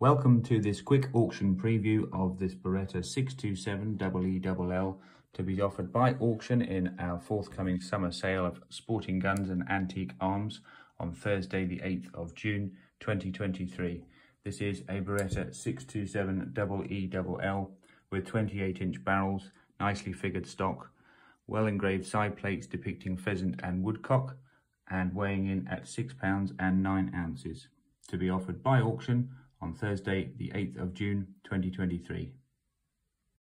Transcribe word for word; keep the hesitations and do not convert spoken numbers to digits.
Welcome to this quick auction preview of this Beretta six two seven E E L L to be offered by auction in our forthcoming summer sale of sporting guns and antique arms on Thursday the eighth of June twenty twenty-three. This is a Beretta six two seven E E L L with twenty-eight inch barrels, nicely figured stock, well engraved side plates depicting pheasant and woodcock, and weighing in at six pounds and nine ounces. To be offered by auction on Thursday the eighth of June twenty twenty-three.